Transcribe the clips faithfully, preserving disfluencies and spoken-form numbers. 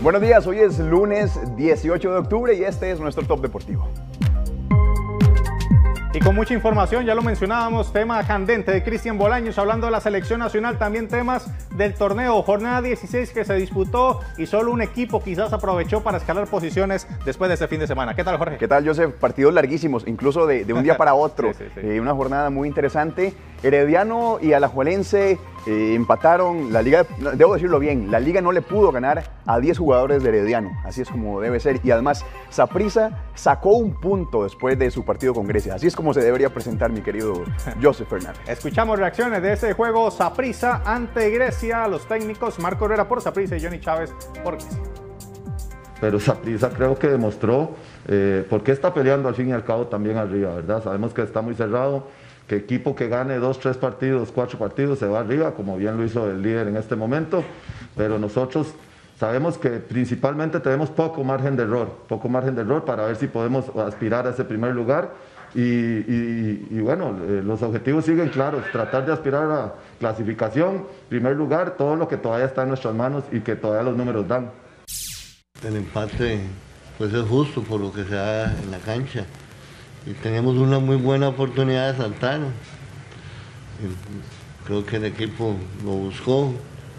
Buenos días, hoy es lunes dieciocho de octubre y este es nuestro Top Deportivo. Y con mucha información, ya lo mencionábamos, tema candente de Cristian Bolaños, hablando de la selección nacional, también temas del torneo, jornada dieciséis que se disputó y solo un equipo quizás aprovechó para escalar posiciones después de este fin de semana. ¿Qué tal, Jorge? ¿Qué tal, Joseph? Partidos larguísimos, incluso de, de un día para otro, sí, sí, sí. Eh, una jornada muy interesante. Herediano y Alajuelense eh, empataron, la liga, debo decirlo bien, la liga no le pudo ganar a diez jugadores de Herediano, así es como debe ser, y además Saprissa sacó un punto después de su partido con Grecia, así es como se debería presentar mi querido Joseph Fernández. Escuchamos reacciones de ese juego Saprissa ante Grecia, los técnicos Marco Herrera por Saprissa y Johnny Chávez por Grecia. Pero Saprissa creo que demostró eh, por qué está peleando al fin y al cabo también arriba, ¿verdad? Sabemos que está muy cerrado, que equipo que gane dos, tres partidos, cuatro partidos se va arriba, como bien lo hizo el líder en este momento, pero nosotros sabemos que principalmente tenemos poco margen de error, poco margen de error para ver si podemos aspirar a ese primer lugar y, y, y bueno, eh, los objetivos siguen claros, tratar de aspirar a clasificación, primer lugar, todo lo que todavía está en nuestras manos y que todavía los números dan. El empate pues es justo por lo que se da en la cancha. Y tenemos una muy buena oportunidad de saltar. Creo que el equipo lo buscó.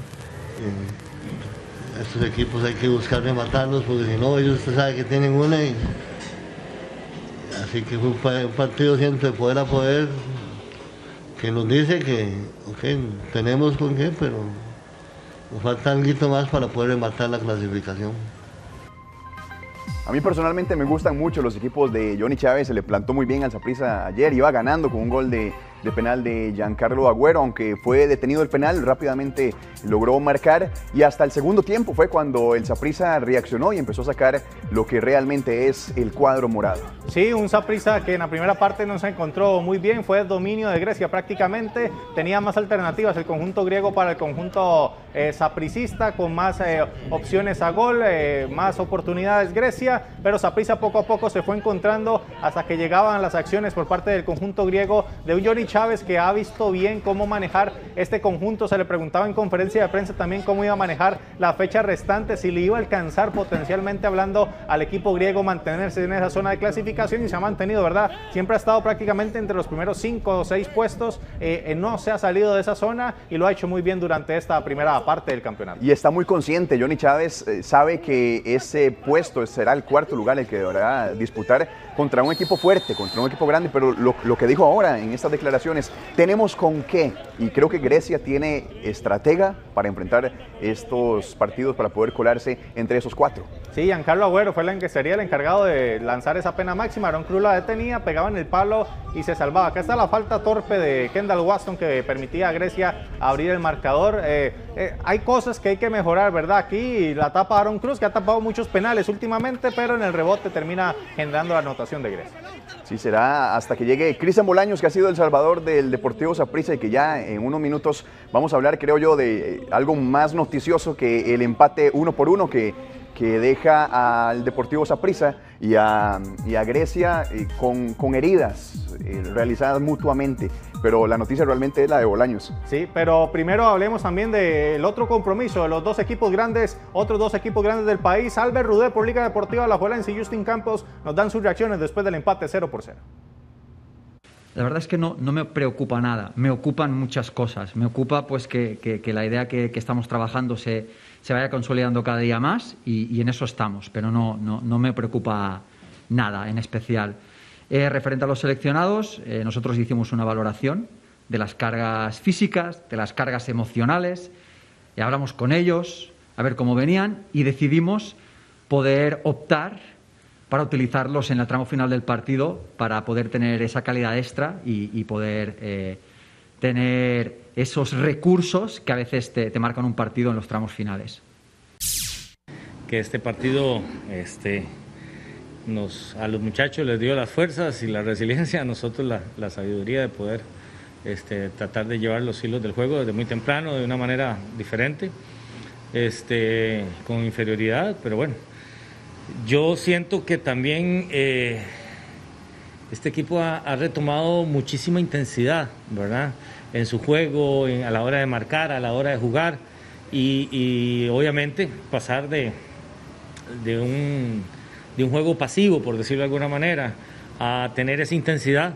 Estos equipos hay que buscar rematarlos porque si no ellos usted sabe que tienen una y... Así que fue un partido siempre de poder a poder que nos dice que okay, tenemos con qué, pero nos falta algo más para poder rematar la clasificación. A mí personalmente me gustan mucho los equipos de Johnny Chávez, se le plantó muy bien al Saprissa ayer, iba ganando con un gol de, de penal de Giancarlo Agüero, aunque fue detenido el penal, rápidamente logró marcar y hasta el segundo tiempo fue cuando el Saprissa reaccionó y empezó a sacar lo que realmente es el cuadro morado. Sí, un Saprissa que en la primera parte no se encontró muy bien, fue dominio de Grecia prácticamente, tenía más alternativas el conjunto griego para el conjunto eh, sapricista, con más eh, opciones a gol, eh, más oportunidades Grecia, pero Saprissa poco a poco se fue encontrando hasta que llegaban las acciones por parte del conjunto griego de un Johnny Chávez que ha visto bien cómo manejar este conjunto. Se le preguntaba en conferencia de prensa también cómo iba a manejar la fecha restante, si le iba a alcanzar potencialmente hablando al equipo griego mantenerse en esa zona de clasificación y se ha mantenido, ¿verdad? Siempre ha estado prácticamente entre los primeros cinco o seis puestos, eh, no se ha salido de esa zona y lo ha hecho muy bien durante esta primera parte del campeonato. Y está muy consciente, Johnny Chávez eh, sabe que ese puesto será el cuarto lugar el que deberá disputar contra un equipo fuerte, contra un equipo grande, pero lo, lo que dijo ahora en estas declaraciones, tenemos con qué, y creo que Grecia tiene estratega para enfrentar estos partidos para poder colarse entre esos cuatro. Sí, Giancarlo Agüero fue el que sería el encargado de lanzar esa pena máxima. Aaron Cruz la detenía, pegaba en el palo y se salvaba. Acá está la falta torpe de Kendall Waston que permitía a Grecia abrir el marcador. Eh, eh, hay cosas que hay que mejorar, ¿verdad? Aquí la tapa Aaron Cruz, que ha tapado muchos penales últimamente, pero en el rebote termina generando la anotación de Grecia. Sí, será hasta que llegue Cristian Bolaños, que ha sido el salvador del Deportivo Saprissa y que ya en unos minutos vamos a hablar, creo yo, de algo más noticioso que el empate uno por uno que, que deja al Deportivo Saprissa y a, y a Grecia eh, con, con heridas eh, realizadas mutuamente. Pero la noticia realmente es la de Bolaños. Sí, pero primero hablemos también del otro compromiso de los dos equipos grandes, otros dos equipos grandes del país. Albert Rudé por Liga Deportiva Alajuelense y Justin Campos nos dan sus reacciones después del empate cero por cero. La verdad es que no, no me preocupa nada, me ocupan muchas cosas. Me ocupa pues que, que, que la idea que, que estamos trabajando se, se vaya consolidando cada día más y, y en eso estamos, pero no, no, no me preocupa nada en especial. Eh, referente a los seleccionados, eh, nosotros hicimos una valoración de las cargas físicas, de las cargas emocionales, y hablamos con ellos a ver cómo venían y decidimos poder optar para utilizarlos en el tramo final del partido para poder tener esa calidad extra y, y poder eh, tener esos recursos que a veces te, te marcan un partido en los tramos finales. Que este partido este, nos, a los muchachos les dio las fuerzas y la resiliencia, a nosotros la, la sabiduría de poder este, tratar de llevar los hilos del juego desde muy temprano, de una manera diferente, este, con inferioridad, pero bueno. Yo siento que también eh, este equipo ha, ha retomado muchísima intensidad, ¿verdad? En su juego, en, a la hora de marcar, a la hora de jugar y, y obviamente pasar de, de un, de un juego pasivo, por decirlo de alguna manera, a tener esa intensidad.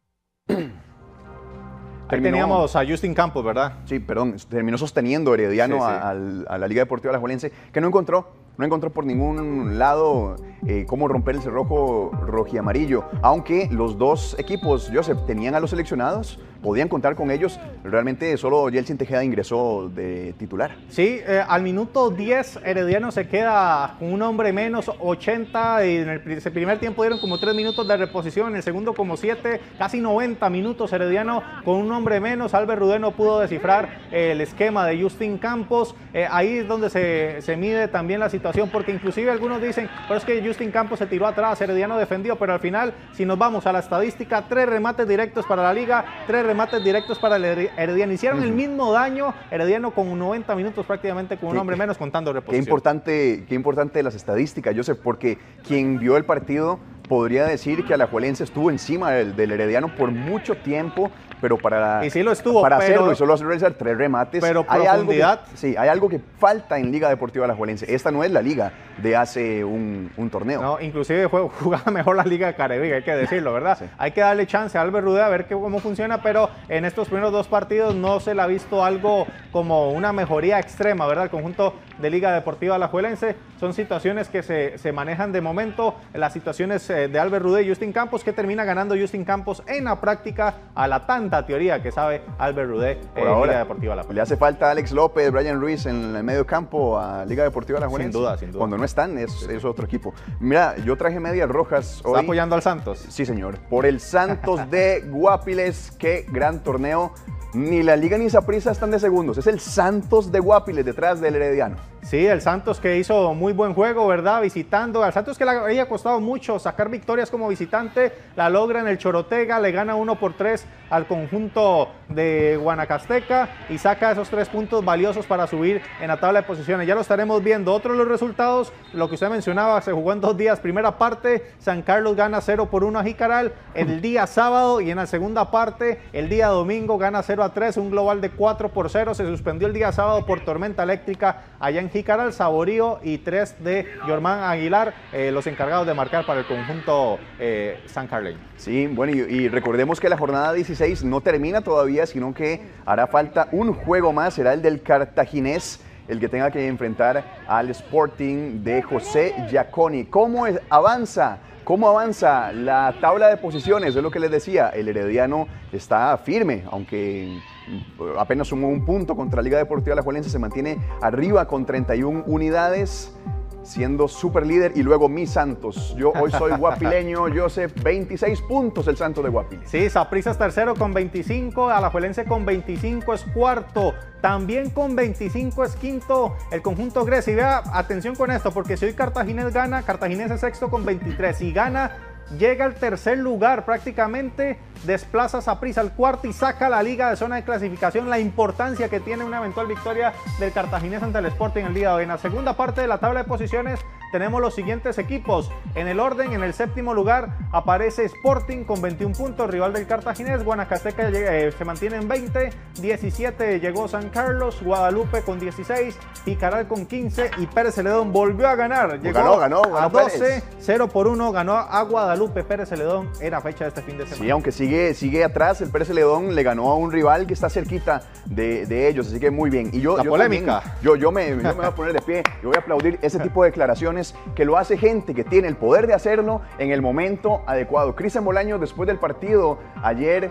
Ahí teníamos a Justin Campos, ¿verdad? Sí, perdón, terminó sosteniendo Herediano Sí, sí. A, a, a la Liga Deportiva Alajuelense, que no encontró, no encontró por ningún lado eh, cómo romper el cerrojo rojiamarillo, aunque los dos equipos, Joseph, tenían a los seleccionados, podían contar con ellos, realmente solo Yeltsin Tejeda ingresó de titular. Sí, eh, al minuto diez Herediano se queda con un hombre menos, ochenta, y en el primer tiempo dieron como tres minutos de reposición, en el segundo como siete, casi noventa minutos Herediano con un hombre menos. Albert Rudé no pudo descifrar eh, el esquema de Justin Campos, eh, ahí es donde se, se mide también la situación, porque inclusive algunos dicen, pero es que Justin Campos se tiró atrás, Herediano defendió, pero al final, si nos vamos a la estadística, tres remates directos para la Liga, tres remates directos para el Herediano, hicieron uh-huh. el mismo daño, Herediano con noventa minutos prácticamente con un hombre menos contando reposición. Qué importante, qué importante las estadísticas, Joseph, porque quien vio el partido podría decir que Alajuelense estuvo encima del, del Herediano por mucho tiempo, pero para, y sí lo estuvo, para pero, hacerlo y solo realizar tres remates, pero hay algo que, profundidad. sí, hay algo que falta en Liga Deportiva Alajuelense. Esta no es la liga de hace un, un torneo. No, inclusive fue, jugaba mejor la Liga de Careviga, hay que decirlo, ¿verdad? Sí. Hay que darle chance a Albert Rudé a ver qué, cómo funciona, pero en estos primeros dos partidos no se le ha visto algo como una mejoría extrema, ¿verdad? El conjunto de Liga Deportiva Alajuelense son situaciones que se, se manejan de momento, las situaciones eh, de Albert Rudé y Justin Campos, que termina ganando Justin Campos en la práctica a la tanta teoría que sabe Albert Rudé en eh, Liga Deportiva Alajuelense. Le hace falta a Alex López, Brian Ruiz en el medio campo a Liga Deportiva Alajuelense. Sin duda, sin duda. Cuando no están, es, es otro equipo. Mira, yo traje medias rojas hoy. ¿Está apoyando al Santos? Sí, señor. Por el Santos de Guapiles, qué gran torneo. Ni la Liga ni Saprissa están de segundos. Es el Santos de Guapiles detrás del Herediano. Sí, el Santos que hizo muy buen juego, ¿verdad? Visitando. Al Santos que le había costado mucho sacar victorias como visitante, la logra en el Chorotega, le gana uno por tres al conjunto de Guanacasteca y saca esos tres puntos valiosos para subir en la tabla de posiciones. Ya lo estaremos viendo. Otro de los resultados, lo que usted mencionaba, se jugó en dos días. Primera parte, San Carlos gana cero por uno a Jicaral el día sábado, y en la segunda parte, el día domingo, gana cero a tres, un global de cuatro por cero. Se suspendió el día sábado por tormenta eléctrica allá en Jicaral, Saborío y tres de Yormán Aguilar, eh, los encargados de marcar para el conjunto eh, sancarleño. Sí, bueno, y, y recordemos que la jornada dieciséis no termina todavía, sino que hará falta un juego más, será el del Cartaginés, el que tenga que enfrentar al Sporting de José Giaconi. ¿Cómo es, avanza? ¿Cómo avanza la tabla de posiciones? Es lo que les decía, el Herediano está firme, aunque apenas sumó un punto contra Liga Deportiva Alajuelense, se mantiene arriba con treinta y una unidades, siendo super líder, y luego mi Santos. Yo hoy soy guapileño, Joseph, veintiséis puntos el Santos de Guapiles. Sí, Saprissa es tercero con veinticinco, Alajuelense con veinticinco es cuarto, también con veinticinco es quinto el conjunto Grecia. Y vea, atención con esto, porque si hoy Cartaginés gana, Cartaginés es sexto con veintitrés, si gana, llega al tercer lugar, prácticamente desplaza a Saprissa al cuarto y saca a la Liga de zona de clasificación. La importancia que tiene una eventual victoria del Cartaginés ante el Sporting el día de hoy. En la segunda parte de la tabla de posiciones tenemos los siguientes equipos. En el orden, en el séptimo lugar aparece Sporting con veintiún puntos, rival del Cartaginés. Guanacasteca eh, se mantiene en veinte, diecisiete llegó San Carlos, Guadalupe con dieciséis, Jicaral con quince y Pérez Celedón volvió a ganar. Llegó ganó, ganó, ganó a doce, Pérez. cero por uno, ganó a Guadalupe. Pérez Celedón era fecha de este fin de semana. Sí, aunque sigue, sigue atrás, el Pérez Celedón le ganó a un rival que está cerquita de, de ellos, así que muy bien. Y yo, La yo polémica. También, yo, yo, me, yo me voy a poner de pie, yo voy a aplaudir ese tipo de declaraciones que lo hace gente que tiene el poder de hacerlo en el momento adecuado. Cristian Bolaños, después del partido ayer,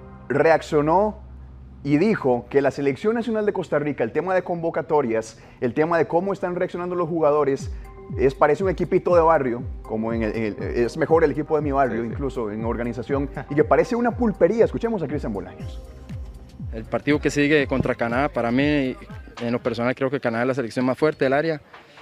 reaccionó y dijo que la Selección Nacional de Costa Rica, el tema de convocatorias, el tema de cómo están reaccionando los jugadores, es, parece un equipito de barrio, como en el, el, es mejor el equipo de mi barrio, sí, sí. incluso en organización, y que parece una pulpería. Escuchemos a Cristian Bolaños. El partido que sigue contra Canadá, para mí, en lo personal, creo que Canadá es la selección más fuerte del área.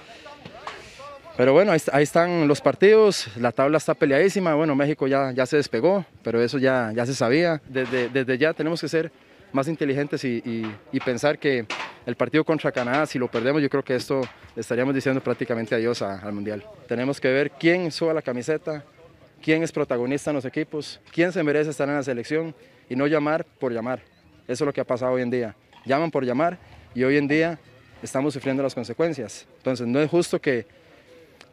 Pero bueno, ahí, ahí están los partidos, la tabla está peleadísima. Bueno, México ya, ya se despegó, pero eso ya, ya se sabía. Desde, desde ya tenemos que ser más inteligentes y, y, y pensar que el partido contra Canadá, si lo perdemos, yo creo que esto estaríamos diciendo prácticamente adiós a, al Mundial. Tenemos que ver quién suba la camiseta, quién es protagonista en los equipos, quién se merece estar en la selección y no llamar por llamar. Eso es lo que ha pasado hoy en día. Llaman por llamar y hoy en día estamos sufriendo las consecuencias. Entonces no es justo que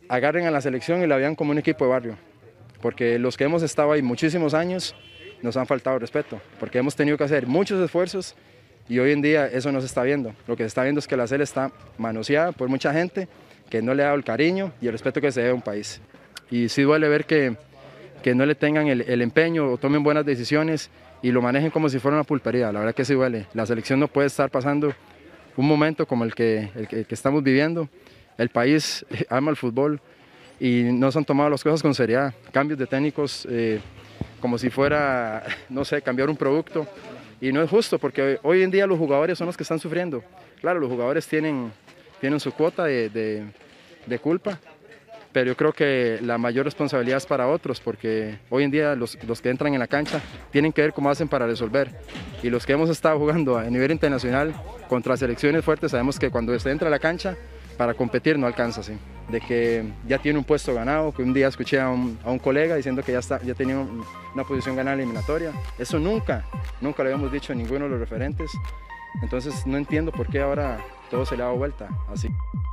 agarren a la selección y la vean como un equipo de barrio, porque los que hemos estado ahí muchísimos años nos han faltado respeto, porque hemos tenido que hacer muchos esfuerzos y hoy en día eso no se está viendo. Lo que se está viendo es que la Sele está manoseada por mucha gente que no le ha dado el cariño y el respeto que se debe a un país. Y sí duele ver que, que no le tengan el, el empeño o tomen buenas decisiones y lo manejen como si fuera una pulpería. La verdad que sí duele. La selección no puede estar pasando un momento como el que, el que, el que estamos viviendo. El país ama el fútbol y no se han tomado las cosas con seriedad. Cambios de técnicos eh, como si fuera, no sé, cambiar un producto. Y no es justo porque hoy en día los jugadores son los que están sufriendo. Claro, los jugadores tienen, tienen su cuota de, de, de culpa, pero yo creo que la mayor responsabilidad es para otros, porque hoy en día los, los que entran en la cancha tienen que ver cómo hacen para resolver. Y los que hemos estado jugando a nivel internacional contra selecciones fuertes, sabemos que cuando se entra a la cancha, para competir no alcanza, ¿sí? De que ya tiene un puesto ganado, que un día escuché a un, a un colega diciendo que ya, está, ya tenía un, una posición ganada en la eliminatoria. Eso nunca, nunca lo habíamos dicho a ninguno de los referentes. Entonces no entiendo por qué ahora todo se le ha dado vuelta así.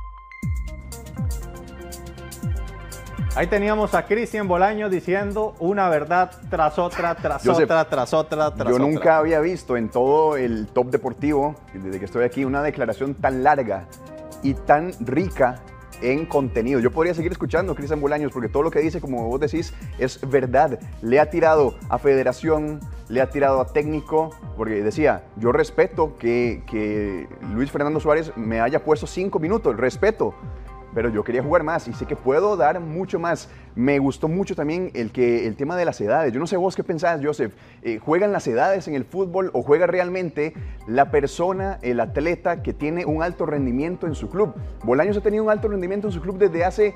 Ahí teníamos a Cristian Bolaños diciendo una verdad tras otra, tras Joseph, otra, tras otra, tras yo otra. nunca había visto en todo el top deportivo, desde que estoy aquí, una declaración tan larga y tan rica en contenido. Yo podría seguir escuchando a Cristian Bolaños porque todo lo que dice, como vos decís, es verdad. Le ha tirado a federación, le ha tirado a técnico, porque decía, yo respeto que, que Luis Fernando Suárez me haya puesto cinco minutos, respeto, pero yo quería jugar más y sé que puedo dar mucho más. Me gustó mucho también el, que, el tema de las edades. Yo no sé vos qué pensás, Joseph. Eh, ¿Juegan las edades en el fútbol o juega realmente la persona, el atleta que tiene un alto rendimiento en su club? Bolaños ha tenido un alto rendimiento en su club desde hace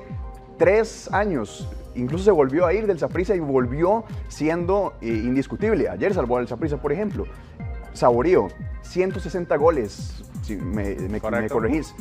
tres años. Incluso se volvió a ir del Saprissa y volvió siendo eh, indiscutible. Ayer salvó al Saprissa, por ejemplo. Saborío, ciento sesenta goles, si me, me, me corregís.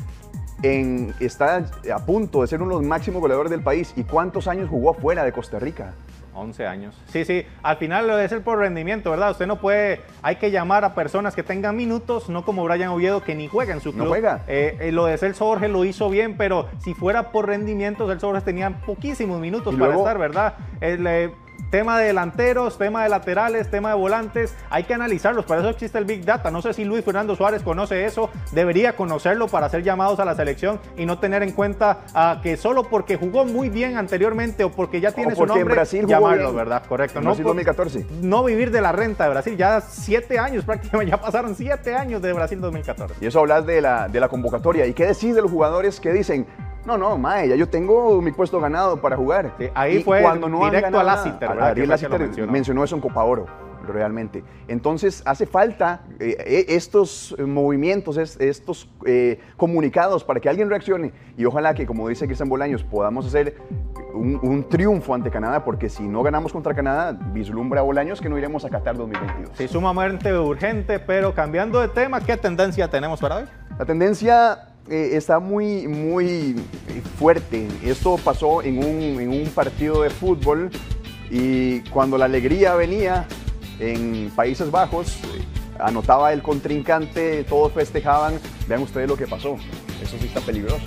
En, está a punto de ser uno de los máximos goleadores del país. ¿Y cuántos años jugó fuera de Costa Rica? once años. Sí, sí, al final lo es el por rendimiento, ¿verdad? Usted no puede, hay que llamar a personas que tengan minutos, no como Brian Oviedo que ni juega en su club. No juega. Eh, eh, lo de Celso Borges lo hizo bien, pero si fuera por rendimiento, Celso Borges tenía poquísimos minutos para luego, estar, ¿verdad? El, eh, tema de delanteros, tema de laterales, tema de volantes, hay que analizarlos, para eso existe el Big Data. No sé si Luis Fernando Suárez conoce eso, debería conocerlo para ser llamados a la selección y no tener en cuenta uh, que solo porque jugó muy bien anteriormente o porque ya tiene o su nombre, en Brasil llamarlo, bien. ¿verdad? Correcto. En no, Brasil dos mil catorce. No vivir de la renta de Brasil, ya siete años prácticamente, ya pasaron siete años de Brasil dos mil catorce. Y eso hablas de la, de la convocatoria. ¿Y qué decís de los jugadores que dicen, no, no, mae, ya yo tengo mi puesto ganado para jugar? Sí, ahí y fue cuando no directo a Lassiter, a, ¿verdad? Ariel Lassiter mencionó. mencionó eso en Copa Oro, realmente. Entonces, hace falta eh, estos movimientos, estos eh, comunicados para que alguien reaccione. Y ojalá que, como dice Cristian Bolaños, podamos hacer un, un triunfo ante Canadá, porque si no ganamos contra Canadá, vislumbra Bolaños que no iremos a Qatar dos mil veintidós. Sí, sumamente urgente, pero cambiando de tema, ¿qué tendencia tenemos para hoy? La tendencia eh, está muy, muy fuerte. Esto pasó en un, en un partido de fútbol y cuando la alegría venía en Países Bajos, eh, anotaba el contrincante, todos festejaban. Vean ustedes lo que pasó. Eso sí está peligroso.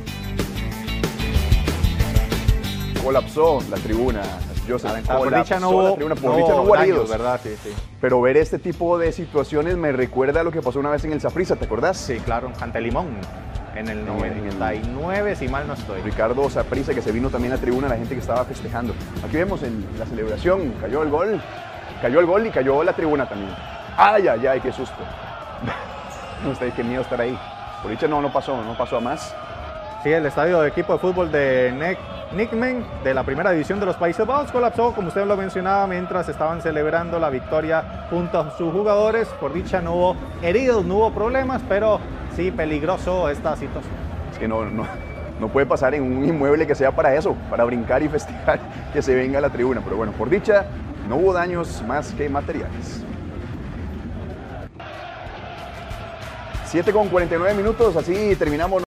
Colapsó la tribuna. Joseph, por dicha no hubo, la tribuna, por no dicha no hubo daños, heridos, ¿verdad? Sí, sí. Pero ver este tipo de situaciones me recuerda a lo que pasó una vez en el Saprissa, ¿te acordás? Sí, claro, ante Limón, en el noventa y nueve, si mal no estoy. Ricardo Saprissa, que se vino también a la tribuna, la gente que estaba festejando. Aquí vemos en la celebración, cayó el gol, cayó el gol y cayó la tribuna también. ¡Ay, ay, ay, qué susto! Ustedes, qué miedo estar ahí. Por dicha no, no pasó, no pasó a más. Sí, el estadio de equipo de fútbol de Nick, Nickmen, de la primera división de los Países Bajos, colapsó, como usted lo mencionaba, mientras estaban celebrando la victoria junto a sus jugadores. Por dicha no hubo heridos, no hubo problemas, pero sí peligroso esta situación. Es que no, no, no puede pasar en un inmueble que sea para eso, para brincar y festejar que se venga a la tribuna. Pero bueno, por dicha no hubo daños más que materiales. siete con cuarenta y nueve minutos, así terminamos.